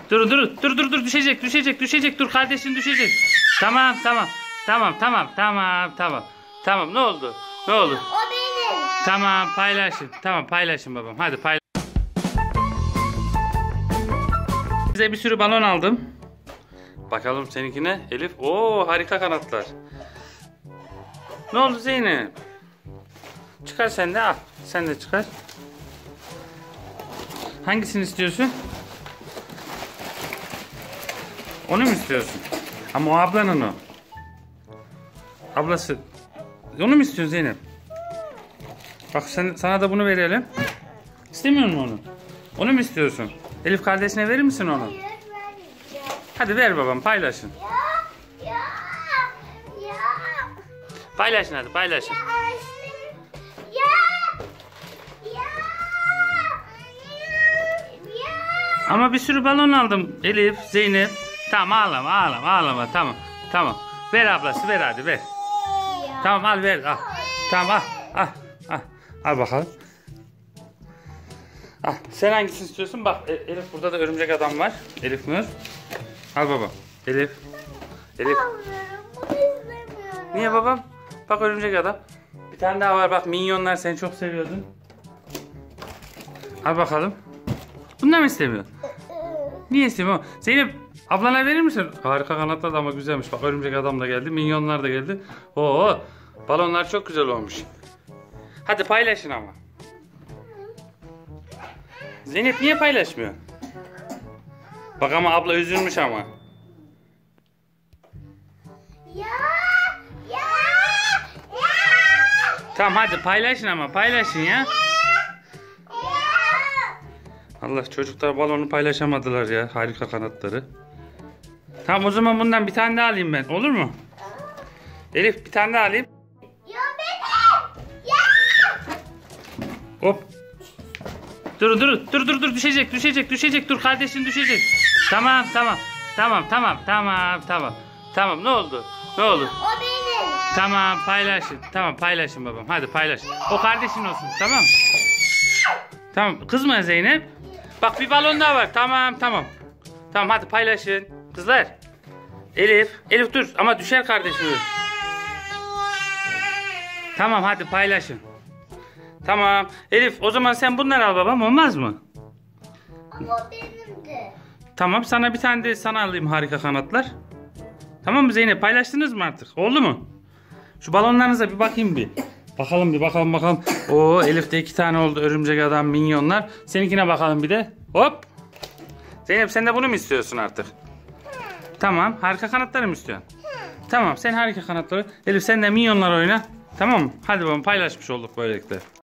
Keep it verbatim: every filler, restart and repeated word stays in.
Dur dur dur dur dur düşecek düşecek düşecek dur kardeşin düşecek. Tamam tamam. Tamam tamam tamam tamam. Tamam ne oldu? Ne oldu? O benim. Tamam paylaşın. Tamam paylaşın babam. Hadi paylaş. Size bir sürü balon aldım. Bakalım seninkine Elif. Oo harika kanatlar. Ne oldu Zeynep? Çıkar sen de al. Sen de çıkar. Hangisini istiyorsun? Onu mu istiyorsun? Ama o ablanın o. Ablası. Onu mu istiyorsun Zeynep? Bak sen, sana da bunu verelim. İstemiyor musun onu? Onu mu istiyorsun? Elif kardeşine verir misin onu? Hayır vermeyeceğim. Hadi ver babam paylaşın. Ya ya ya. Paylaşın hadi paylaşın. Ya Aysel. Ya ya ya. Ama bir sürü balon aldım Elif, Zeynep. Tamam ağlama ağlama ağlama tamam. Tamam. Ver ablası ver hadi ver. Ya. Tamam al ver al. Tamam al al al. Al bakalım. Al. Sen hangisini istiyorsun? Bak Elif burada da örümcek adam var. Elif Nur. Al baba. Elif. Elif. Almıyorum, bunu istemiyorum. Niye babam? Bak örümcek adam. Bir tane daha var bak minyonlar seni çok seviyordun. Al bakalım. Bunlar mı istemiyor? Niye istemiyor? Zeynep ablana verir misin? Harika kanatlar da ama güzelmiş. Bak örümcek adam da geldi. Minyonlar da geldi. Oo, balonlar çok güzel olmuş. Hadi paylaşın ama. Zeynep niye paylaşmıyor? Bak ama abla üzülmüş ama. Ya ya ya. Tamam hadi paylaşın ama paylaşın ya. Ya. Allah çocuklar balonu paylaşamadılar ya. Harika kanatları. Tamam o zaman bundan bir tane daha alayım ben. Olur mu? Elif bir tane daha alayım. Ya benim. Ya. Hop. Dur dur dur dur dur düşecek düşecek düşecek dur kardeşin düşecek. Tamam tamam. Tamam tamam tamam tamam. Tamam ne oldu? Ne oldu? O benim. Tamam paylaşın. Tamam paylaşın babam. Hadi paylaşın. O kardeşin olsun tamam. Tamam kızma Zeynep. Bak bir balon daha var. Tamam tamam. Tamam hadi paylaşın. Kızlar. Elif. Elif dur ama düşer kardeşim. Tamam hadi paylaşın. Tamam. Elif o zaman sen bunları al babam olmaz mı? Ama o benimdi. Tamam sana bir tane de sana alayım harika kanatlar. Tamam mı Zeynep paylaştınız mı artık? Oldu mu? Şu balonlarınıza bir bakayım bir. Bakalım bir bakalım bakalım. Oo Elif'te iki tane oldu örümcek adam minyonlar. Seninkine bakalım bir de. Hop. Zeynep sen de bunu mu istiyorsun artık? Tamam harika kanatları mı istiyorsun? Tamam sen harika kanatları. Elif sen de minyonlar oyna. Tamam mı? Hadi bakalım paylaşmış olduk böylelikle.